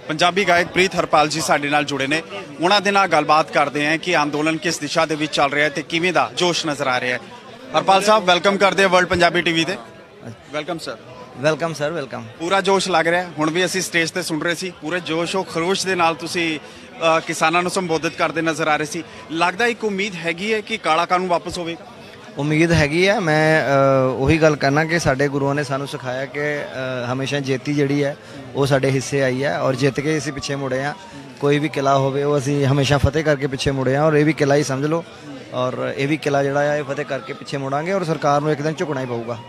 पंजाबी गायक प्रीत हरपाल जी साडे नाल जुड़े ने, उन्हां दे नाल गलबात करते हैं कि आंदोलन किस दिशा दे विच चल रहा है ते किवें दा जोश नज़र आ रहा है। हरपाल साहब वेलकम करते हैं वर्ल्ड पंजाबी टीवी ते। Welcome sir. Welcome sir, welcome. पूरा जोश लग रहा है, हुण भी असीं स्टेज ते सुन रहे सी, पूरे जोश और खरोश दे नाल तुसीं किसानां नूं संबोधित करते नज़र आ रहे सी। लगदा एक उम्मीद हैगी है कि काला कानून वापस होवेगा? उम्मीद हैगी है। मैं ਉਹੀ ਗੱਲ ਕਰਨਾ कि ਸਾਡੇ ਗੁਰੂਆਂ ਨੇ ਸਾਨੂੰ ਸਿਖਾਇਆ कि हमेशा जेती ਜਿਹੜੀ है वो ਸਾਡੇ ਹਿੱਸੇ आई है और जित के ਅਸੀਂ ਪਿੱਛੇ ਮੁੜੇ ਆ। कोई भी किला ਹੋਵੇ ਉਹ ਅਸੀਂ हमेशा फतेह करके ਪਿੱਛੇ ਮੁੜੇ ਆ और ये भी किला ही समझ लो और ये भी किला ਜਿਹੜਾ ਆ ਇਹ फतेह करके ਪਿੱਛੇ ਮੁੜਾਂਗੇ और सरकार ਨੂੰ एक दिन ਝੁਕਣਾ ही ਪਊਗਾ।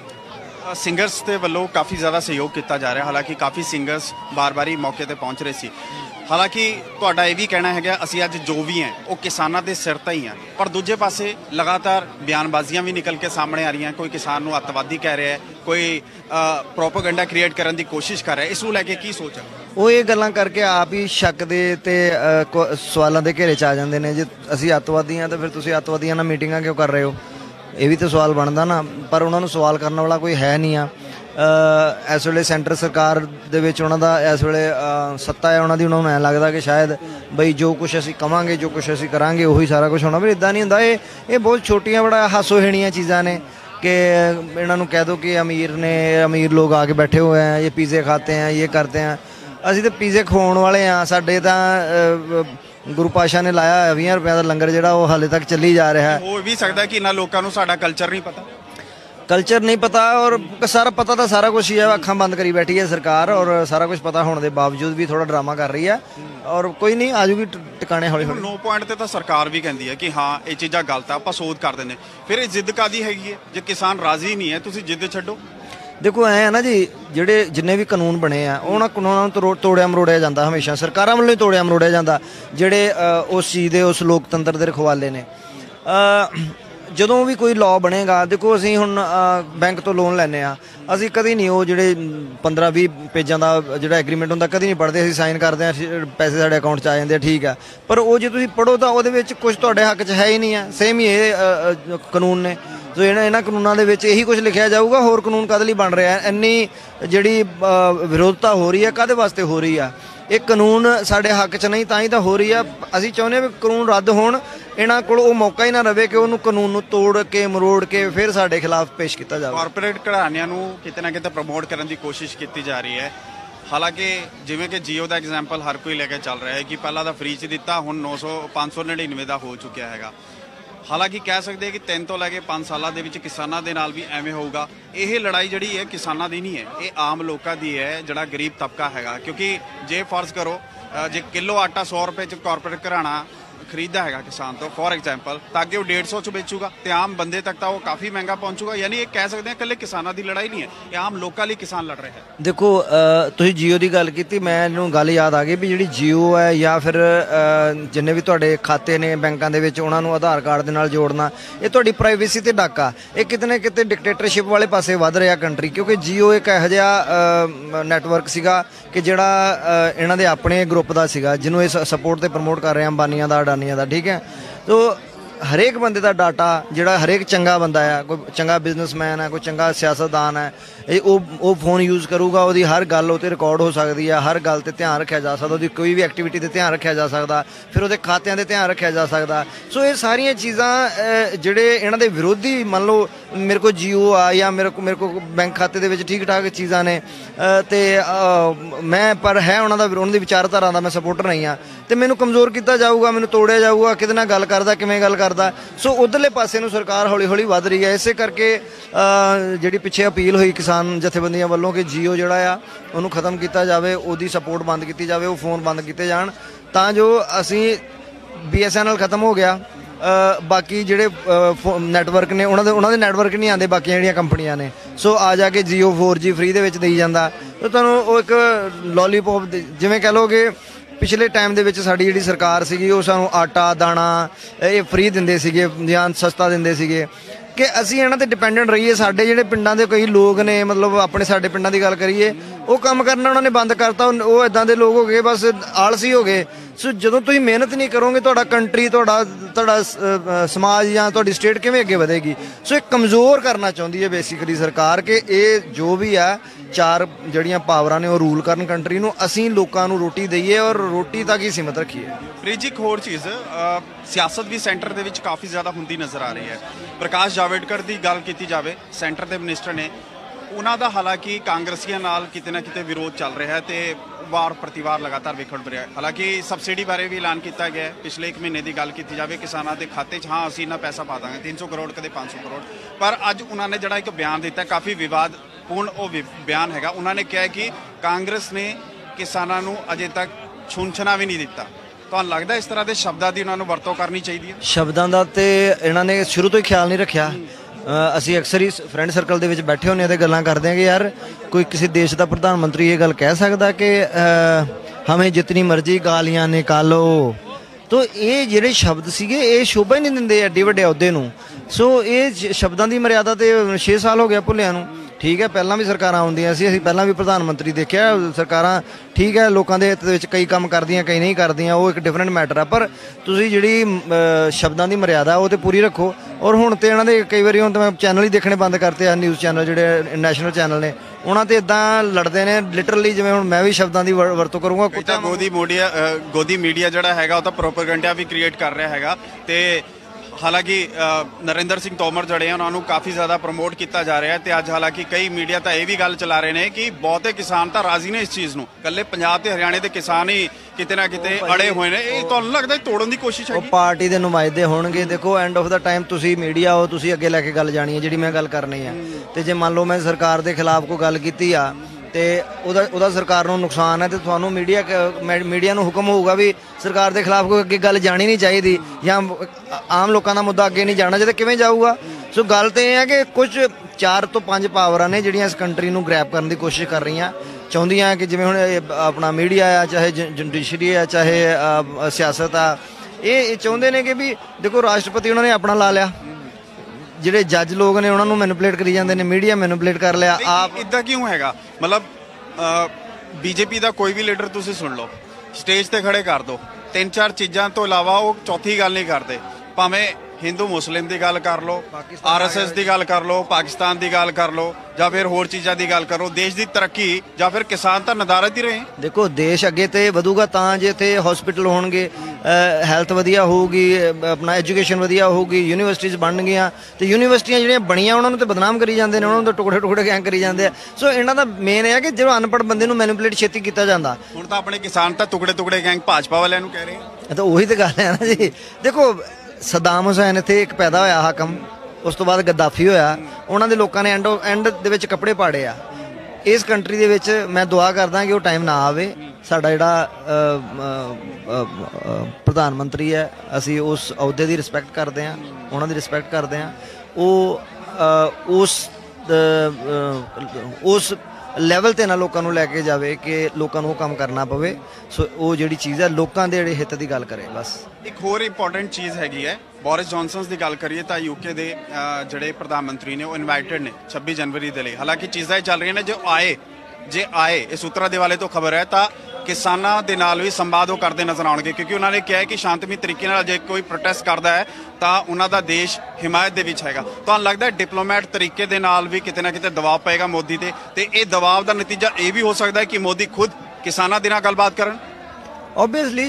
ਸਿੰਗਰਸ ਦੇ ਵੱਲੋਂ ਕਾਫੀ ਜ਼ਿਆਦਾ ਸਹਿਯੋਗ ਕੀਤਾ ਜਾ ਰਿਹਾ, ਹਾਲਾਂਕਿ ਕਾਫੀ ਸਿੰਗਰਸ ਬਾਰ-ਬਾਰ ਹੀ ਮੌਕੇ ਤੇ ਪਹੁੰਚ ਰਹੇ ਸੀ। ਹਾਲਾਂਕਿ ਤੁਹਾਡਾ ਇਹ ਵੀ ਕਹਿਣਾ ਹੈਗਾ ਅਸੀਂ ਅੱਜ ਜੋ ਵੀ ਹੈ ਉਹ ਕਿਸਾਨਾਂ ਦੇ ਸਿਰ ਤੇ ਹੀ ਆ, ਪਰ ਦੂਜੇ ਪਾਸੇ ਲਗਾਤਾਰ ਬਿਆਨਬਾਜ਼ੀਆਂ ਵੀ ਨਿਕਲ ਕੇ ਸਾਹਮਣੇ ਆ ਰਹੀਆਂ। ਕੋਈ ਕਿਸਾਨ ਨੂੰ ਅੱਤਵਾਦੀ ਕਹਿ ਰਿਹਾ ਹੈ, ਕੋਈ ਪ੍ਰੋਪੇਗੈਂਡਾ ਕ੍ਰੀਏਟ ਕਰਨ ਦੀ ਕੋਸ਼ਿਸ਼ ਕਰ ਰਿਹਾ। ਇਸ ਨੂੰ ਲੈ ਕੇ ਕੀ ਸੋਚ ਹੈ? ਉਹ ਇਹ ਗੱਲਾਂ ਕਰਕੇ ਆਪ ਹੀ ਸ਼ੱਕ ਦੇ ਤੇ ਸਵਾਲਾਂ ਦੇ ਘੇਰੇ 'ਚ ਆ ਜਾਂਦੇ ਨੇ। ਜੇ ਅਸੀਂ ਅੱਤਵਾਦੀ ਹਾਂ ਤਾਂ ਫਿਰ ਤੁਸੀਂ ਅੱਤਵਾਦੀਆਂ ਨਾਲ ਮੀਟਿੰਗਾਂ ਕਿਉਂ ਕਰ ਰਹੇ ਹੋ? ਇਹ ਵੀ ਤਾਂ ਸਵਾਲ ਬਣਦਾ ਨਾ। ਪਰ ਉਹਨਾਂ ਨੂੰ ਸਵਾਲ ਕਰਨ ਵਾਲਾ ਕੋਈ ਹੈ ਨਹੀਂ ਆ। ਇਸ ਵੇਲੇ ਸੈਂਟਰ ਸਰਕਾਰ ਦੇ ਵਿੱਚ ਉਹਨਾਂ ਦਾ ਇਸ ਵੇਲੇ ਸੱਤਾ ਹੈ ਉਹਨਾਂ ਦੀ। ਉਹਨਾਂ ਨੂੰ ਐਂ ਲੱਗਦਾ ਕਿ ਸ਼ਾਇਦ ਬਈ ਜੋ ਕੁਛ ਅਸੀਂ ਕਵਾਂਗੇ, ਜੋ ਕੁਛ ਅਸੀਂ ਕਰਾਂਗੇ ਉਹੀ ਸਾਰਾ ਕੁਛ ਹੋਣਾ। ਪਰ ਇੱਦਾਂ ਨਹੀਂ ਹੁੰਦਾ। ਇਹ ਬਹੁਤ ਛੋਟੀਆਂ ਬੜਾ ਹਾਸੋਹੀਣੀਆਂ ਚੀਜ਼ਾਂ ਨੇ कि इन्हों कह दो कि अमीर लोग आके बैठे हुए हैं, ये पिज़्ज़े खाते हैं, ये करते हैं। असी तो पिज़्ज़े खवाने वाले हाँ। साढ़े तो गुरु पातशाह ने लाया 20 रुपये का लंगर जो वो हाले तक चली जा रहा है। हो भी सकता है कि इन्होंने लोगों को साडा कल्चर नहीं पता, कल्चर नहीं पता और सारा पता तो सारा कुछ ही है। अखां बंद करी बैठी है सरकार और सारा कुछ पता होने के बावजूद भी थोड़ा ड्रामा कर रही है और कोई नहीं आजूगी टिकाने हौली हौली। 9 पॉइंट ते तो सरकार भी कहती है कि हाँ ये चीज़ां गलत है, आपां सोध कर देंगे। फिर ये जिद कादी हैगी है? जो किसान राजी नहीं है तुसीं जिद छड्डो। देखो ऐ ना जी, ਜਿਹੜੇ जिन्ने भी कानून बने आ ਉਹਨਾਂ ਕਾਨੂੰਨਾਂ ਨੂੰ ਤੋੜਿਆ ਮਰੋੜਿਆ ਜਾਂਦਾ। ਹਮੇਸ਼ਾ ਸਰਕਾਰਾਂ ਵੱਲੋਂ ਹੀ ਤੋੜਿਆ ਮਰੋੜਿਆ ਜਾਂਦਾ ਜਿਹੜੇ ਉਸ ਚੀਜ਼ ਦੇ ਉਸ ਲੋਕਤੰਤਰ ਦੇ ਰਖਵਾਲੇ ਨੇ। ਜਦੋਂ ਵੀ ਕੋਈ ਲਾਅ ਬਣੇਗਾ, ਦੇਖੋ ਅਸੀਂ ਹੁਣ ਬੈਂਕ ਤੋਂ ਲੋਨ ਲੈਂਦੇ ਹਾਂ, ਅਸੀਂ ਕਦੀ ਨਹੀਂ ਉਹ ਜਿਹੜੇ 15-20 ਪੇਜਾਂ ਦਾ ਜਿਹੜਾ ਐਗਰੀਮੈਂਟ ਹੁੰਦਾ ਕਦੀ ਨਹੀਂ ਪੜ੍ਹਦੇ। ਅਸੀਂ ਸਾਈਨ ਕਰਦੇ ਹਾਂ, ਪੈਸੇ ਸਾਡੇ ਅਕਾਊਂਟ 'ਚ ਆ ਜਾਂਦੇ ਆ, ਠੀਕ ਆ। ਪਰ ਉਹ ਜੇ ਤੁਸੀਂ ਪੜ੍ਹੋ ਤਾਂ ਉਹਦੇ ਵਿੱਚ ਕੁਝ ਤੁਹਾਡੇ ਹੱਕ 'ਚ ਹੈ ਹੀ ਨਹੀਂ ਹੈ। ਸੇਮ ਹੀ ਇਹ ਕਾਨੂੰਨ ਨੇ। ਸੋ ਇਹਨਾਂ ਕਾਨੂੰਨਾਂ ਦੇ ਵਿੱਚ ਇਹੀ ਕੁਝ ਲਿਖਿਆ ਜਾਊਗਾ। ਹੋਰ ਕਾਨੂੰਨ ਕਾਹਦੇ ਲਈ ਬਣ ਰਿਹਾ? ਇੰਨੀ ਜਿਹੜੀ ਵਿਰੋਧਤਾ ਹੋ ਰਹੀ ਹੈ ਕਾਹਦੇ ਵਾਸਤੇ ਹੋ ਰਹੀ ਆ? ਇਹ ਕਾਨੂੰਨ ਸਾਡੇ ਹੱਕ 'ਚ ਨਹੀਂ ਤਾਂ ਹੀ ਤਾਂ ਹੋ ਰਹੀ ਆ। ਅਸੀਂ ਚਾਹੁੰਦੇ ਹਾਂ ਵੀ ਕਾਨੂੰਨ ਰੱਦ ਹੋਣ। ਇਹਨਾਂ ਕੋਲ ਉਹ ਮੌਕਾ ਹੀ ਨਾ ਰਵੇ ਕਿ ਉਹਨੂੰ ਕਾਨੂੰਨ ਨੂੰ ਤੋੜ ਕੇ ਮਰੋੜ ਕੇ ਫਿਰ ਸਾਡੇ ਖਿਲਾਫ ਪੇਸ਼ ਕੀਤਾ ਜਾਵੇ। ਕਾਰਪੋਰੇਟ ਘਰਾਣਿਆਂ ਨੂੰ ਕਿਤੇ ਨਾ ਕਿਤੇ ਪ੍ਰਮੋਟ ਕਰਨ ਦੀ ਕੋਸ਼ਿਸ਼ ਕੀਤੀ ਜਾ ਰਹੀ ਹੈ। ਹਾਲਾਂਕਿ ਜਿਵੇਂ ਕਿ ਜੀਓ ਦਾ ਐਗਜ਼ਾਮਪਲ ਹਰ ਕੋਈ ਲੈ ਕੇ ਚੱਲ ਰਿਹਾ ਹੈ ਕਿ ਪਹਿਲਾਂ ਤਾਂ ਫ੍ਰੀ 'ਚ ਦਿੱਤਾ, ਹੁਣ 599 ਦਾ ਹੋ ਚੁੱਕਿਆ ਹੈਗਾ। ਹਾਲਾਂਕਿ ਕਹਿ ਸਕਦੇ ਕਿ 3 ਤੋਂ ਲੈ ਕੇ 5 ਸਾਲਾਂ ਦੇ ਵਿੱਚ ਕਿਸਾਨਾਂ ਦੇ ਨਾਲ ਵੀ ਐਵੇਂ ਹੋਊਗਾ। ਇਹ ਲੜਾਈ ਜਿਹੜੀ ਹੈ ਕਿਸਾਨਾਂ ਦੀ ਨਹੀਂ ਹੈ, ਇਹ ਆਮ ਲੋਕਾਂ ਦੀ ਹੈ, ਜਿਹੜਾ ਗਰੀਬ ਤਬਕਾ ਹੈਗਾ। ਕਿਉਂਕਿ ਜੇ ਫਰਜ਼ ਕਰੋ ਜੇ ਕਿਲੋ ਆਟਾ 100 ਰੁਪਏ 'ਚ ਕਾਰਪੋਰੇਟ ਘਰਾਣਾ ਖਰੀਦਦਾ ਹੈਗਾ ਕਿਸਾਨ ਤੋਂ ਫੋਰ ਐਗਜ਼ਾਮਪਲ, ਤਾਂ ਅੱਗੇ ਉਹ 150 'ਚ ਵੇਚੂਗਾ ਤੇ ਆਮ ਬੰਦੇ ਤੱਕ ਤਾਂ ਉਹ ਕਾਫੀ ਮਹਿੰਗਾ ਪਹੁੰਚੂਗਾ। ਯਾਨੀ ਇਹ ਕਹਿ ਸਕਦੇ ਹਾਂ ਇਕੱਲੇ ਕਿਸਾਨਾਂ ਦੀ ਲੜਾਈ ਨਹੀਂ ਹੈ, ਇਹ ਆਮ ਲੋਕਾਂ ਲਈ ਕਿਸਾਨ ਲੜ ਰਿਹਾ ਹੈ। ਦੇਖੋ ਤੁਸੀਂ ਜੀਓ ਦੀ ਗੱਲ ਕੀਤੀ, ਮੈਨੂੰ ਗੱਲ ਯਾਦ ਆ ਗਈ ਵੀ ਜਿਹੜੀ ਜੀਓ ਹੈ ਜਾਂ ਫਿਰ ਜਿੰਨੇ ਵੀ ਤੁਹਾਡੇ ਖਾਤੇ ਨੇ ਬੈਂਕਾਂ ਦੇ ਵਿੱਚ ਉਹਨਾਂ ਨੂੰ ਆਧਾਰ ਕਾਰਡ ਦੇ ਨਾਲ ਜੋੜਨਾ, ਇਹ ਤੁਹਾਡੀ ਪ੍ਰਾਈਵੇਸੀ ਤੇ ਡਾਕਾ। ਇਹ ਕਿਤੇ ਨਾ ਕਿਤੇ ਡਿਕਟੇਟਰਸ਼ਿਪ ਵਾਲੇ ਪਾਸੇ ਵੱਧ ਰਿਹਾ ਕੰਟਰੀ। ਕਿਉਂਕਿ ਜੀਓ ਇੱਕ ਇਹੋ ਜਿਹਾ ਨੈਟਵਰਕ ਸੀਗਾ ਕਿ ਜਿਹੜਾ ਇਹਨਾਂ ਦੇ ਆਪਣੇ ਗਰੁੱਪ ਦਾ ਸੀਗਾ ਜਿਹਨੂੰ ਇਹ ਸਪੋਰਟ ਤੇ ਪ੍ਰਮੋਟ ਕਰ ਰਹੇ ਆ, ਅੰਬਾਨੀਆਂ ਦਾ, ਅਡਾਨੀਆਂ ਦਾ, ਠੀਕ ਹੈ। ਤੋ ਹਰੇਕ ਬੰਦੇ ਦਾ ਡਾਟਾ ਜਿਹੜਾ ਹਰੇਕ ਚੰਗਾ ਬੰਦਾ ਆ, ਕੋਈ ਚੰਗਾ ਬਿਜ਼ਨਸਮੈਨ ਹੈ, ਕੋਈ ਚੰਗਾ ਸਿਆਸਤਦਾਨ ਹੈ, ਉਹ ਫੋਨ ਯੂਜ਼ ਕਰੂਗਾ। ਉਹਦੀ ਹਰ ਗੱਲ ਉਹ 'ਤੇ ਰਿਕਾਰਡ ਹੋ ਸਕਦੀ ਆ, ਹਰ ਗੱਲ 'ਤੇ ਧਿਆਨ ਰੱਖਿਆ ਜਾ ਸਕਦਾ, ਉਹਦੀ ਕੋਈ ਵੀ ਐਕਟੀਵਿਟੀ 'ਤੇ ਧਿਆਨ ਰੱਖਿਆ ਜਾ ਸਕਦਾ, ਫਿਰ ਉਹਦੇ ਖਾਤਿਆਂ 'ਤੇ ਧਿਆਨ ਰੱਖਿਆ ਜਾ ਸਕਦਾ। ਸੋ ਇਹ ਸਾਰੀਆਂ ਚੀਜ਼ਾਂ ਜਿਹੜੇ ਇਹਨਾਂ ਦੇ ਵਿਰੋਧੀ, ਮੰਨ ਲਓ ਮੇਰੇ ਕੋਲ ਜੀਓ ਆ ਜਾਂ ਮੇਰੇ ਕੋਲ ਬੈਂਕ ਖਾਤੇ ਦੇ ਵਿੱਚ ਠੀਕ ਠਾਕ ਚੀਜ਼ਾਂ ਨੇ ਅਤੇ ਮੈਂ ਪਰ ਹੈ ਉਹਨਾਂ ਦੀ ਵਿਚਾਰਧਾਰਾ ਦਾ ਮੈਂ ਸਪੋਰਟਰ ਨਹੀਂ ਹਾਂ ਅਤੇ ਮੈਨੂੰ ਕਮਜ਼ੋਰ ਕੀਤਾ ਜਾਊਗਾ, ਮੈਨੂੰ ਤੋੜਿਆ ਜਾਊਗਾ, ਕਿਹਦੇ ਨਾਲ ਗੱਲ ਕਰਦਾ, ਕਿਵੇਂ ਗੱਲ ਕਰਦਾ। ਸੋ ਉੱਧਰਲੇ ਪਾਸੇ ਨੂੰ ਸਰਕਾਰ ਹੌਲੀ ਹੌਲੀ ਵੱਧ ਰਹੀ ਹੈ। ਇਸੇ ਕਰਕੇ ਜਿਹੜੀ ਪਿੱਛੇ ਅਪੀਲ ਹੋਈ ਕਿਸਾਨ ਜਥੇਬੰਦੀਆਂ ਵੱਲੋਂ ਕਿ ਜੀਓ ਜਿਹੜਾ ਆ ਉਹਨੂੰ ਖਤਮ ਕੀਤਾ ਜਾਵੇ, ਉਹਦੀ ਸਪੋਰਟ ਬੰਦ ਕੀਤੀ ਜਾਵੇ, ਉਹ ਫੋਨ ਬੰਦ ਕੀਤੇ ਜਾਣ ਤਾਂ ਜੋ ਅਸੀਂ BSNL ਖਤਮ ਹੋ ਗਿਆ, ਬਾਕੀ ਜਿਹੜੇ ਨੈਟਵਰਕ ਨੇ ਉਹਨਾਂ ਦੇ ਨੈਟਵਰਕ ਨਹੀਂ ਆਉਂਦੇ ਬਾਕੀਆਂ ਜਿਹੜੀਆਂ ਕੰਪਨੀਆਂ ਨੇ। ਸੋ ਆ ਜਾ ਕੇ ਜੀਓ 4G ਫ੍ਰੀ ਦੇ ਵਿੱਚ ਦੇਈ ਜਾਂਦਾ। ਤਾਂ ਤੁਹਾਨੂੰ ਉਹ ਇੱਕ ਲੋਲੀਪੋਪ ਜਿਵੇਂ ਕਹਿ ਲਓ ਕਿ ਪਿਛਲੇ ਟਾਈਮ ਦੇ ਵਿੱਚ ਸਾਡੀ ਜਿਹੜੀ ਸਰਕਾਰ ਸੀਗੀ ਉਹ ਸਾਨੂੰ ਆਟਾ ਦਾਣਾ ਇਹ ਫ੍ਰੀ ਦਿੰਦੇ ਸੀਗੇ ਜਾਂ ਸਸਤਾ ਦਿੰਦੇ ਸੀਗੇ ਕਿ ਅਸੀਂ ਇਹਨਾਂ 'ਤੇ ਡਿਪੈਂਡੈਂਟ ਰਹੀਏ। ਸਾਡੇ ਜਿਹੜੇ ਪਿੰਡਾਂ ਦੇ ਕਈ ਲੋਕ ਨੇ, ਮਤਲਬ ਸਾਡੇ ਪਿੰਡਾਂ ਦੀ ਗੱਲ ਕਰੀਏ, ਉਹ ਕੰਮ ਕਰਨਾ ਉਹਨਾਂ ਨੇ ਬੰਦ ਕਰਤਾ। ਉਹ ਇਦਾਂ ਦੇ ਲੋਕ ਹੋ ਗਏ, ਬਸ ਆਲਸੀ ਹੋ ਗਏ। ਸੋ ਜਦੋਂ ਤੁਸੀਂ ਮਿਹਨਤ ਨਹੀਂ ਕਰੋਗੇ, ਤੁਹਾਡਾ ਕੰਟਰੀ, ਤੁਹਾਡਾ ਸਮਾਜ ਜਾਂ ਤੁਹਾਡੀ ਸਟੇਟ ਕਿਵੇਂ ਅੱਗੇ ਵਧੇਗੀ? ਸੋ ਇਹ ਕਮਜ਼ੋਰ ਕਰਨਾ ਚਾਹੁੰਦੀ ਹੈ ਬੇਸਿਕਲੀ ਸਰਕਾਰ, ਕਿ ਇਹ ਜੋ ਵੀ ਆ 4 ਜਿਹੜੀਆਂ ਪਾਵਰਾਂ ਨੇ ਉਹ ਰੂਲ ਕਰਨ ਕੰਟਰੀ ਨੂੰ, ਅਸੀਂ ਲੋਕਾਂ ਨੂੰ ਰੋਟੀ ਦਈਏ ਔਰ ਰੋਟੀ ਤੱਕ ਹੀ ਸੀਮਤ ਰੱਖੀਏ। ਪ੍ਰੀਤ ਜੀ, ਇੱਕ ਹੋਰ ਚੀਜ਼, ਸਿਆਸਤ ਵੀ ਸੈਂਟਰ ਦੇ ਵਿੱਚ ਕਾਫੀ ਜ਼ਿਆਦਾ ਹੁੰਦੀ ਨਜ਼ਰ ਆ ਰਹੀ ਹੈ। ਪ੍ਰਕਾਸ਼ ਜਾਵੜੇਕਰ ਦੀ ਗੱਲ ਕੀਤੀ ਜਾਵੇ, ਸੈਂਟਰ ਦੇ ਮਿਨਿਸਟਰ ਨੇ, ਉਹਨਾਂ ਦਾ ਹਾਲਾਂਕਿ ਕਾਂਗਰਸੀਆਂ ਨਾਲ ਕਿਤੇ ਨਾ ਕਿਤੇ ਵਿਰੋਧ ਚੱਲ ਰਿਹਾ ਹੈ ਤੇ ਵਾਰ ਪ੍ਰਤੀਵਾਰ ਲਗਾਤਾਰ ਵਿਖੜ ਰਿਹਾ। ਹਾਲਾਂਕਿ ਸਬਸਿਡੀ ਬਾਰੇ ਵੀ ਐਲਾਨ ਕੀਤਾ ਗਿਆ ਹੈ। ਪਿਛਲੇ 1 ਮਹੀਨੇ ਦੀ ਗੱਲ ਕੀਤੀ ਜਾਵੇ, ਕਿਸਾਨਾਂ ਦੇ ਖਾਤੇ 'ਚ ਹਾਂ ਅਸੀਂ ਇੰਨਾ ਪੈਸਾ ਪਾ ਦਾਂਗੇ, 300 ਕਰੋੜ ਕਦੇ 500 ਕਰੋੜ। ਪਰ ਅੱਜ ਉਹਨਾਂ ਨੇ ਜਿਹੜਾ ਇੱਕ ਬਿਆਨ ਦਿੱਤਾ, ਕਾਫੀ ਵਿਵਾਦਪੂਰਨ ਉਹ ਬਿਆਨ ਹੈਗਾ। ਉਹਨਾਂ ਨੇ ਕਿਹਾ ਕਿ ਕਾਂਗਰਸ ਨੇ ਕਿਸਾਨਾਂ ਨੂੰ ਅਜੇ ਤੱਕ ਛੂੰਛਣਾ ਵੀ ਨਹੀਂ ਦਿੱਤਾ। ਤੁਹਾਨੂੰ ਲੱਗਦਾ ਇਸ ਤਰ੍ਹਾਂ ਦੇ ਸ਼ਬਦਾਂ ਦੀ ਉਹਨਾਂ ਨੂੰ ਵਰਤੋਂ ਕਰਨੀ ਚਾਹੀਦੀ ਹੈ? ਸ਼ਬਦਾਂ ਦਾ ਤੇ ਇਹਨਾਂ ਨੇ ਸ਼ੁਰੂ ਤੋਂ ਹੀ ਖਿਆਲ ਨਹੀਂ ਰੱਖਿਆ। ਅਸੀਂ ਅਕਸਰ ਹੀ ਫਰੈਂਡ ਸਰਕਲ ਦੇ ਵਿੱਚ ਬੈਠੇ ਹੁੰਦੇ ਹਾਂ ਤੇ ਗੱਲਾਂ ਕਰਦੇ ਹਾਂ ਕਿ ਯਾਰ ਕੋਈ ਕਿਸੇ ਦੇਸ਼ ਦਾ ਪ੍ਰਧਾਨ ਮੰਤਰੀ ਇਹ ਗੱਲ ਕਹਿ ਸਕਦਾ ਕਿ ਹਮੇ ਜਿਤਨੀ ਮਰਜ਼ੀ ਗਾਲੀਆਂ ਨਿਕਾਲੋ। ਤੋ ਇਹ ਜਿਹੜੇ ਸ਼ਬਦ ਸੀਗੇ ਇਹ ਸ਼ੋਭਾ ਹੀ ਨਹੀਂ ਦਿੰਦੇ ਐਡੇ ਵੱਡੇ ਅਹੁਦੇ ਨੂੰ। ਸੋ ਇਹ ਸ਼ਬਦਾਂ ਦੀ ਮਰਿਆਦਾ ਤੇ 6 ਸਾਲ ਹੋ ਗਿਆ ਭੁੱਲਿਆਂ ਨੂੰ। ਠੀਕ ਹੈ, ਪਹਿਲਾਂ ਵੀ ਸਰਕਾਰਾਂ ਆਉਂਦੀਆਂ ਸੀ, ਅਸੀਂ ਪਹਿਲਾਂ ਵੀ ਪ੍ਰਧਾਨ ਮੰਤਰੀ ਦੇਖਿਆ। ਸਰਕਾਰਾਂ ਠੀਕ ਹੈ ਲੋਕਾਂ ਦੇ ਹਿੱਤ ਦੇ ਵਿੱਚ ਕਈ ਕੰਮ ਕਰਦੀਆਂ, ਕਈ ਨਹੀਂ ਕਰਦੀਆਂ, ਉਹ ਇੱਕ ਡਿਫਰੈਂਟ ਮੈਟਰ ਆ। ਪਰ ਤੁਸੀਂ ਜਿਹੜੀ ਸ਼ਬਦਾਂ ਦੀ ਮਰਿਆਦਾ ਉਹ ਤੇ ਪੂਰੀ ਰੱਖੋ। ਔਰ ਹੁਣ ਤੇ ਇਹਨਾਂ ਦੇ ਕਈ ਵਾਰੀ ਹੁਣ ਤਾਂ ਮੈਂ ਚੈਨਲ ਹੀ ਦੇਖਣੇ ਬੰਦ ਕਰਤੇ ਆ, ਨਿਊਜ਼ ਚੈਨਲ ਜਿਹੜੇ ਨੈਸ਼ਨਲ ਚੈਨਲ ਨੇ, ਉਹਨਾਂ ਤੇ ਇਦਾਂ ਲੜਦੇ ਨੇ ਲਿਟਰਲੀ ਜਿਵੇਂ ਹੁਣ ਮੈਂ ਵੀ ਸ਼ਬਦਾਂ ਦੀ ਵਰਤੋਂ ਕਰੂੰਗਾ। ਗੋਦੀ ਮੀਡੀਆ ਜਿਹੜਾ ਹੈਗਾ ਉਹ ਤਾਂ ਪ੍ਰੋਪੇਗੈਂਡਾ ਵੀ ਕ੍ਰੀਏਟ ਕਰ ਰਿਹਾ ਹੈਗਾ। ਤੇ ਹਾਲਾਂਕਿ ਨਰਿੰਦਰ ਸਿੰਘ ਤੋਮਰ ਜਿਹੜੇ ਆ ਉਹਨਾਂ ਨੂੰ ਕਾਫੀ ਜ਼ਿਆਦਾ ਪ੍ਰਮੋਟ ਕੀਤਾ ਜਾ ਰਿਹਾ ਹੈ। ਤੇ ਅੱਜ ਹਾਲਾਂਕਿ ਕਈ ਮੀਡੀਆ ਤਾਂ ਇਹ ਵੀ ਗੱਲ ਚਲਾ ਰਹੇ ਨੇ ਕਿ ਬਹੁਤੇ ਕਿਸਾਨ ਤਾਂ ਰਾਜ਼ੀ ਨੇ ਇਸ ਚੀਜ਼ ਨੂੰ, ਇਕੱਲੇ ਪੰਜਾਬ ਤੇ ਹਰਿਆਣੇ ਦੇ ਕਿਸਾਨ ਹੀ ਕਿਤੇ ਨਾ ਕਿਤੇ ਅੜੇ ਹੋਏ ਨੇ। ਇਹ ਤੁਹਾਨੂੰ ਲੱਗਦਾ ਤੋੜਨ ਦੀ ਕੋਸ਼ਿਸ਼ ਹੈ? ਉਹ ਪਾਰਟੀ ਦੇ ਨੁਮਾਇੰਦੇ ਹੋਣਗੇ। ਦੇਖੋ ਐਂਡ ਆਫ ਦਾ ਟਾਈਮ ਤੁਸੀਂ ਮੀਡੀਆ ਹੋ, ਤੁਸੀਂ ਅੱਗੇ ਲੈ ਕੇ ਗੱਲ ਜਾਣੀ ਹੈ ਜਿਹੜੀ ਮੈਂ ਗੱਲ ਕਰਨੀ ਹੈ। ਤੇ ਜੇ ਮੰਨ ਲਓ ਮੈਂ ਸਰਕਾਰ ਦੇ ਖਿਲਾਫ ਕੋਈ ਗੱਲ ਕੀਤੀ ਆ ਤੇ ਉਹਦਾ ਸਰਕਾਰ ਨੂੰ ਨੁਕਸਾਨ ਹੈ ਤੇ ਤੁਹਾਨੂੰ ਮੀਡੀਆ ਨੂੰ ਹੁਕਮ ਹੋਊਗਾ ਵੀ ਸਰਕਾਰ ਦੇ ਖਿਲਾਫ ਕੋਈ ਅੱਗੇ ਗੱਲ ਜਾਣੀ ਨਹੀਂ ਚਾਹੀਦੀ ਜਾਂ ਆਮ ਲੋਕਾਂ ਦਾ ਮੁੱਦਾ ਅੱਗੇ ਨਹੀਂ ਜਾਣਾ ਚਾਹੀਦਾ। ਕਿਵੇਂ ਜਾਊਗਾ? ਸੋ ਗੱਲ ਤੇ ਇਹ ਹੈ ਕਿ ਕੁਝ 4 ਤੋਂ 5 ਪਾਵਰਾਂ ਨੇ ਜਿਹੜੀਆਂ ਇਸ ਕੰਟਰੀ ਨੂੰ ਗ੍ਰੈਬ ਕਰਨ ਦੀ ਕੋਸ਼ਿਸ਼ ਕਰ ਰਹੀਆਂ, ਚਾਹੁੰਦੀਆਂ ਕਿ ਜਿਵੇਂ ਹੁਣ ਆਪਣਾ ਮੀਡੀਆ ਆ, ਚਾਹੇ ਜੁਡੀਸ਼ਰੀ ਆ, ਚਾਹੇ ਸਿਆਸਤ ਆ, ਇਹ ਚਾਹੁੰਦੇ ਨੇ ਕਿ ਵੀ ਦੇਖੋ ਰਾਸ਼ਟਰਪਤੀ ਉਹਨਾਂ ਨੇ ਆਪਣਾ ਲਾ ਲਿਆ, ਜਿਹੜੇ ਜੱਜ ਲੋਕ ਨੇ ਉਹਨਾਂ ਨੂੰ ਮੈਨੀਪੂਲੇਟ ਕਰੀ ਜਾਂਦੇ ਨੇ, ਮੀਡੀਆ ਮੈਨੀਪੂਲੇਟ ਕਰ ਲਿਆ। ਆਪ ਇਦਾਂ ਕਿਉਂ ਹੈਗਾ? ਮਤਲਬ ਬੀਜੇਪੀ ਦਾ ਕੋਈ ਵੀ ਲੀਡਰ ਤੁਸੀਂ ਸੁਣ ਲਓ, ਸਟੇਜ ਤੇ ਖੜੇ ਕਰ ਦੋ, 3-4 ਚੀਜ਼ਾਂ ਤੋਂ ਇਲਾਵਾ ਉਹ ਚੌਥੀ ਗੱਲ ਨਹੀਂ ਕਰਦੇ। ਭਾਵੇਂ ਹਿੰਦੂ ਮੁਸਲਿਮ ਦੀ ਗੱਲ ਕਰ ਲਓ, ਆਰਐਸਐਸ ਦੀ ਗੱਲ ਕਰ ਲਓ, ਪਾਕਿਸਤਾਨ ਦੀ ਗੱਲ ਕਰ ਲਓ, ਜਾਂ ਫਿਰ ਹੋਰ ਚੀਜ਼ਾਂ ਦੀ ਗੱਲ ਕਰੋ, ਦੇਸ਼ ਦੀ ਤਰੱਕੀ ਜਾਂ ਫਿਰ ਕਿਸਾਨ ਤਾਂ ਨਦਾਰਦ ਹੀ ਰਹੇ। ਦੇਖੋ ਦੇਸ਼ ਅੱਗੇ ਤੇ ਵਧੂਗਾ ਤਾਂ ਜੇ ਇੱਥੇ ਹਸਪੀਟਲ ਹੋਣਗੇ, ਹੈਲਥ ਵਧੀਆ ਹੋਊਗੀ, ਆਪਣਾ ਐਜੂਕੇਸ਼ਨ ਵਧੀਆ ਹੋਊਗੀ, ਯੂਨੀਵਰਸਿਟੀਜ਼ ਬਣਨਗੀਆਂ। ਤੇ ਯੂਨੀਵਰਸਿਟੀਆਂ ਜਿਹੜੀਆਂ ਬਣੀਆਂ ਉਹਨਾਂ ਨੂੰ ਤੇ ਬਦਨਾਮ ਕਰੀ ਜਾਂਦੇ ਨੇ, ਉਹਨਾਂ ਨੂੰ ਤਾਂ ਟੁਕੜੇ ਗੈਂਗ ਕਰੀ ਜਾਂਦੇ ਆ। ਸੋ ਇਹਨਾਂ ਦਾ ਮੇਨ ਇਹ ਹੈ ਕਿ ਜਿਹੜਾ ਅਨਪੜ੍ਹ ਬੰਦੇ ਨੂੰ ਮੈਨੀਪੂਲੇਟ ਛੇਤੀ ਕੀਤਾ ਜਾਂਦਾ। ਹੁਣ ਤਾਂ ਆਪਣੇ ਕਿਸਾਨ ਤਾਂ ਟੁਕੜੇ ਗੈਂਗ ਭਾਜਪਾ ਵਾਲਿਆਂ ਨੂੰ ਕਹਿ ਰਹੇ ਆ। ਤਾਂ ਉਹੀ ਤਾਂ ਗੱਲ ਹੈ ਨਾ ਜੀ। ਦੇਖੋ ਸਦਾਮ ਹੁਸੈਨ ਇੱਥੇ ਇੱਕ ਪੈਦਾ ਹੋਇਆ ਹਾਕਮ, ਉਸ ਤੋਂ ਬਾਅਦ ਗੱਦਾਫੀ ਹੋਇਆ, ਉਹਨਾਂ ਦੇ ਲੋਕਾਂ ਨੇ ਐਂਡ ਦੇ ਵਿੱਚ ਕੱਪੜੇ ਪਾੜੇ ਆ। ਇਸ ਕੰਟਰੀ ਦੇ ਵਿੱਚ ਮੈਂ ਦੁਆ ਕਰਦਾ ਕਿ ਉਹ ਟਾਈਮ ਨਾ ਆਵੇ। ਸਾਡਾ ਜਿਹੜਾ ਪ੍ਰਧਾਨ ਮੰਤਰੀ ਹੈ, ਅਸੀਂ ਉਸ ਅਹੁਦੇ ਦੀ ਰਿਸਪੈਕਟ ਕਰਦੇ ਹਾਂ, ਉਹਨਾਂ ਦੀ ਰਿਸਪੈਕਟ ਕਰਦੇ ਹਾਂ। ਉਹ ਉਸ ਲੈਵਲ ਤੇ ਨਾ ਲੋਕਾਂ ਨੂੰ ਲੈ ਕੇ ਜਾਵੇ ਕਿ ਲੋਕਾਂ ਨੂੰ ਉਹ ਕੰਮ ਕਰਨਾ ਪਵੇ। ਸੋ ਉਹ ਜਿਹੜੀ ਚੀਜ਼ ਹੈ ਲੋਕਾਂ ਦੇ ਜਿਹੜੇ ਹਿੱਤ ਦੀ ਗੱਲ ਕਰੇ ਬਸ। ਇੱਕ ਹੋਰ ਇੰਪੋਰਟੈਂਟ ਚੀਜ਼ ਹੈਗੀ ਹੈ, ਬੋਰਿਸ ਜੌਨਸਨ ਦੀ ਗੱਲ ਕਰੀਏ ਤਾਂ ਯੂਕੇ ਦੇ ਜਿਹੜੇ ਪ੍ਰਧਾਨ ਮੰਤਰੀ ਨੇ ਉਹ ਇਨਵਾਈਟਡ ਨੇ 26 ਜਨਵਰੀ ਦੇ ਲਈ। ਹਾਲਾਂਕਿ ਚੀਜ਼ਾਂ ਇਹ ਚੱਲ ਰਹੀਆਂ ਨੇ ਜੇ ਆਏ ਇਹ ਸੂਤਰਾਂ ਦੇ ਵਾਲੇ ਤੋਂ ਖਬਰ ਹੈ ਤਾਂ ਕਿਸਾਨਾਂ ਦੇ ਨਾਲ ਵੀ ਸੰਵਾਦ ਉਹ ਕਰਦੇ ਨਜ਼ਰ ਆਉਣਗੇ, ਕਿਉਂਕਿ ਉਹਨਾਂ ਨੇ ਕਿਹਾ ਕਿ ਸ਼ਾਂਤਮਈ ਤਰੀਕੇ ਨਾਲ ਜੇ ਕੋਈ ਪ੍ਰੋਟੈਸਟ ਕਰਦਾ ਹੈ ਤਾਂ ਉਹਨਾਂ ਦਾ ਦੇਸ਼ ਹਿਮਾਇਤ ਦੇ ਵਿੱਚ ਹੈਗਾ। ਤੁਹਾਨੂੰ ਲੱਗਦਾ ਹੈ ਡਿਪਲੋਮੈਟ ਤਰੀਕੇ ਦੇ ਨਾਲ ਵੀ ਕਿਤੇ ਨਾ ਕਿਤੇ ਦਬਾਅ ਪਏਗਾ ਮੋਦੀ ਤੇ ਇਹ ਦਬਾਅ ਦਾ ਨਤੀਜਾ ਇਹ ਵੀ ਹੋ ਸਕਦਾ ਹੈ ਕਿ ਮੋਦੀ ਖੁਦ ਕਿਸਾਨਾਂ ਦੇ ਨਾਲ ਗੱਲਬਾਤ ਕਰਨ? ਓਬਵੀਅਸਲੀ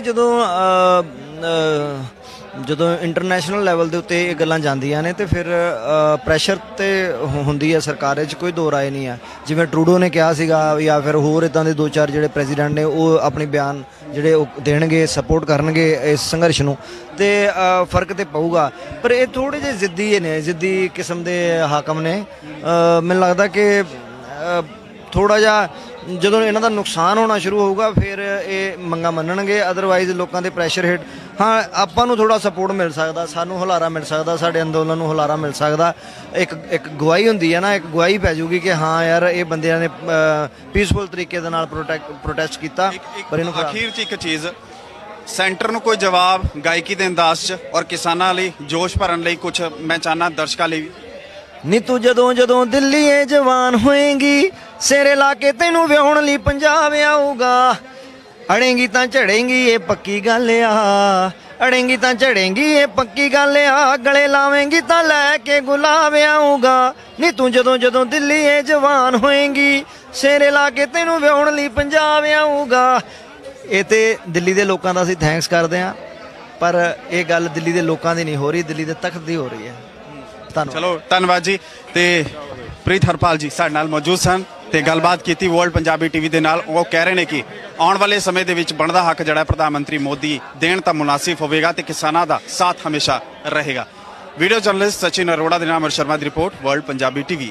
ਜਦੋਂ ਇੰਟਰਨੈਸ਼ਨਲ ਲੈਵਲ ਦੇ ਉੱਤੇ ਇਹ ਗੱਲਾਂ ਜਾਂਦੀਆਂ ਨੇ ਤੇ ਫਿਰ ਪ੍ਰੈਸ਼ਰ ਤੇ ਹੁੰਦੀ ਹੈ ਸਰਕਾਰ ਵਿੱਚ, ਕੋਈ ਦੋ ਰਾਏ ਨਹੀਂ ਆ। ਜਿਵੇਂ ਟਰੂਡੋ ਨੇ ਕਿਹਾ ਸੀਗਾ ਜਾਂ ਫਿਰ ਹੋਰ ਇੱਦਾਂ ਦੇ 2-4 ਜਿਹੜੇ ਪ੍ਰੈਜ਼ੀਡੈਂਟ ਨੇ ਉਹ ਆਪਣੀ ਬਿਆਨ ਜਿਹੜੇ ਉਹ ਦੇਣਗੇ, ਸਪੋਰਟ ਕਰਨਗੇ ਇਸ ਸੰਘਰਸ਼ ਨੂੰ, ਤੇ ਫਰਕ ਤੇ ਪਊਗਾ। ਪਰ ਇਹ ਥੋੜੇ ਜਿਹੇ ਜ਼ਿੱਦੀ ਕਿਸਮ ਦੇ ਹਾਕਮ ਨੇ। ਮੈਨੂੰ ਲੱਗਦਾ ਕਿ ਥੋੜਾ ਜਿਹਾ ਜਦੋਂ ਇਹਨਾਂ ਦਾ ਨੁਕਸਾਨ ਹੋਣਾ ਸ਼ੁਰੂ ਹੋਊਗਾ ਫਿਰ ਇਹ ਮੰਗਾਂ ਮੰਨਣਗੇ। ਅਦਰਵਾਈਜ਼ ਲੋਕਾਂ ਦੇ ਪ੍ਰੈਸ਼ਰ ਹੇਠ ਹਾਂ ਆਪਾਂ ਨੂੰ ਥੋੜਾ ਸਪੋਰਟ ਮਿਲ ਸਕਦਾ, ਸਾਨੂੰ ਹੁਲਾਰਾ ਮਿਲ ਸਕਦਾ, ਸਾਡੇ ਅੰਦੋਲਨ ਨੂੰ ਹੁਲਾਰਾ ਮਿਲ ਸਕਦਾ। ਇੱਕ ਗਵਾਹੀ ਹੁੰਦੀ ਹੈ ਨਾ, ਇੱਕ ਗਵਾਹੀ ਪੈ ਜੂਗੀ ਕਿ ਹਾਂ ਯਾਰ ਇਹ ਬੰਦਿਆਂ ਨੇ ਪੀਸਫੁਲ ਤਰੀਕੇ ਦੇ ਨਾਲ ਪ੍ਰੋਟੈਸਟ ਕੀਤਾ। ਪਰ ਇਹਨੂੰ ਅਖੀਰ 'ਚ ਇੱਕ ਚੀਜ਼, ਸੈਂਟਰ ਨੂੰ ਕੋਈ ਜਵਾਬ ਗਾਇਕੀ ਦੇ ਅੰਦਾਜ਼ 'ਚ ਔਰ ਕਿਸਾਨਾਂ ਲਈ ਜੋਸ਼ ਭਰਨ ਲਈ ਕੁਝ ਮੈਂ ਚਾਹਨਾ ਦਰਸ਼ਕਾਂ ਲਈ। ਨੀ ਤੂੰ ਜਦੋਂ ਦਿੱਲੀ ਏ ਜਵਾਨ ਹੋਏਗੀ, ਸਿਰੇ ਲਾ ਕੇ ਤੈਨੂੰ ਵਿਆਹੁਣ ਲਈ ਪੰਜਾਬ ਆਊਗਾ ਅੜੇਂਗੀ ਤਾਂ ਝੜੇਂਗੀ ਇਹ ਪੱਕੀ ਗੱਲ ਆ ਅੜੇਂਗੀ ਤਾਂ ਝੜੇਂਗੀ ਇਹ ਪੱਕੀ ਗੱਲ ਆ ਗਲੇ ਲਾਵੇਂਗੀ ਤਾਂ ਲੈ ਕੇ ਗੁਲਾਬ ਆਊਗਾ ਨੀ ਤੂੰ ਜਦੋਂ ਜਦੋਂ ਦਿੱਲੀ ਏ ਜਵਾਨ ਹੋਏਂਗੀ ਸਿਰੇ ਲਾ ਕੇ ਤੈਨੂੰ ਵਿਆਹੁਣ ਲਈ ਪੰਜਾਬ ਆਊਗਾ। ਇਹ ਤੇ ਦਿੱਲੀ ਦੇ ਲੋਕਾਂ ਦਾ ਅਸੀਂ ਥੈਂਕਸ ਕਰਦੇ ਹਾਂ ਪਰ ਇਹ ਗੱਲ ਦਿੱਲੀ ਦੇ ਲੋਕਾਂ ਦੀ ਨਹੀਂ ਹੋ ਰਹੀ ਦਿੱਲੀ ਦੇ ਤਖਤ ਦੀ ਹੋ ਰਹੀ ਹੈ। ਧੰਨਵਾਦ। ਚਲੋ ਧੰਨਵਾਦ ਜੀ। ਤੇ ਪ੍ਰੀਤ ਹਰਪਾਲ ਜੀ ਸਾਡੇ ਨਾਲ ਮੌਜੂਦ ਸਨ ਤੇ ਗੱਲਬਾਤ ਕੀਤੀ ਵਰਲਡ ਪੰਜਾਬੀ ਟੀਵੀ ਦੇ ਨਾਲ। ਉਹ ਕਹਿ ਰਹੇ ਨੇ ਕਿ ਆਉਣ ਵਾਲੇ ਸਮੇਂ ਦੇ ਵਿੱਚ ਬਣਦਾ ਹੱਕ ਜਿਹੜਾ ਪ੍ਰਧਾਨ ਮੰਤਰੀ ਮੋਦੀ ਦੇਣ ਤਾਂ ਮੁਨਾਸਿਬ ਹੋਵੇਗਾ ਤੇ ਕਿਸਾਨਾਂ ਦਾ ਸਾਥ ਹਮੇਸ਼ਾ ਰਹੇਗਾ। ਵੀਡੀਓ ਜਰਨਲਿਸਟ ਸਚਿਨ ਅਰੋੜਾ ਦੇ ਨਾਲ ਅਮਰ ਸ਼ਰਮਾ ਦੀ report world Punjabi TV.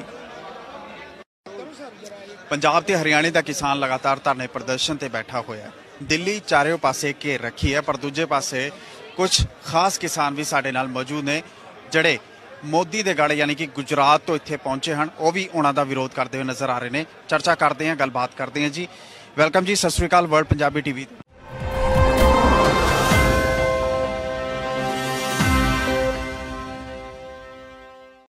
Punjab ਤੇ ਹਰਿਆਣੇ ਦਾ ਕਿਸਾਨ ਲਗਾਤਾਰ ਧਰਨੇ ਪ੍ਰਦਰਸ਼ਨ ਤੇ ਬੈਠਾ ਹੋਇਆ ਹੈ। ਦਿੱਲੀ ਚਾਰਿਓਂ ਪਾਸੇ ਘੇਰ ਰੱਖੀ ਹੈ ਪਰ ਦੂਜੇ ਪਾਸੇ ਕੁਝ ਖਾਸ ਕਿਸਾਨ ਵੀ ਸਾਡੇ ਨਾਲ ਮੌਜੂਦ ਨੇ ਜਿਹੜੇ ਮੋਦੀ ਦੇ ਗਾੜੇ ਯਾਨੀ ਕਿ ਗੁਜਰਾਤ ਤੋਂ ਇੱਥੇ ਪਹੁੰਚੇ ਹਨ। ਉਹ ਵੀ ਉਹਨਾਂ ਦਾ ਵਿਰੋਧ ਕਰਦੇ ਹੋਏ ਨਜ਼ਰ ਆ ਰਹੇ ਨੇ। ਚਰਚਾ ਕਰਦੇ ਹਾਂ ਗੱਲਬਾਤ ਕਰਦੇ ਹਾਂ ਜੀ। ਵੈਲਕਮ ਜੀ, ਸਤਿ ਸ਼੍ਰੀ ਅਕਾਲ ਵਰਲਡ ਪੰਜਾਬੀ ਟੀਵੀ।